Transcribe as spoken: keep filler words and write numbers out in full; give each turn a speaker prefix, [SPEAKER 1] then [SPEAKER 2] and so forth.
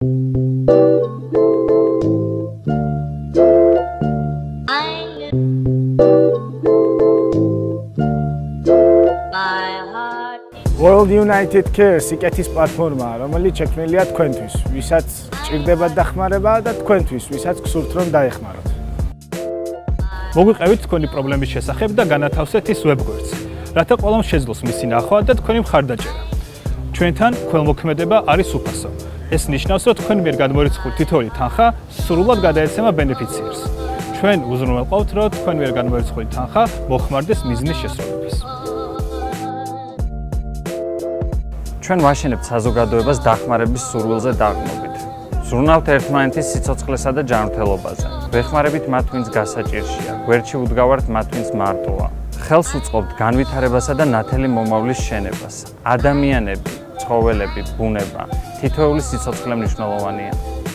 [SPEAKER 1] World United Care სიკეთის პლატფორმაა, რომელიც შექმნილია თქვენთვის, ვისაც ჭირდებათ დახმარება და თქვენთვის, ვისაც გსურთ რომ დაეხმაროთ.
[SPEAKER 2] მოგვიყევით თქვენი პრობლემის შესახებ და განათავსეთ ის ვებგვერდს, რათა ყველამ შეძლოს მისი ნახვა და თქვენი მხარდაჭერა. ჩვენთან ქველმოქმედება არის უფასო. ეს ნიშნავს, რომ თქვენ მიერ გადმორიცხული თითოეული თანხა სრულად გადაეცემა ბენეფიციარს. ჩვენ უზრუნველყოფთ, რომ თქვენ მიერ გადმორიცხული თანხა მოხმარდეს მიზნის შესრულებას.
[SPEAKER 3] ჩვენ ვაშენებთ საზოგადოებას დახმარების სურვილზე დაღმობით. ზრუნავთ ერთმანეთის სიცოცხლესა და ჯანმრთელობაზე. ვეხმარებით მათ, ვინც გასაჭირშია, გვერდში უდგავართ მათ, ვინც მარტოა. ხელს უწყობთ განვითარებასა და ნათელი მომავლის შენებას. ადამიანები, ცხოველები, ბუნება, თითოეული სიცოცხლე მნიშვნელოვანია.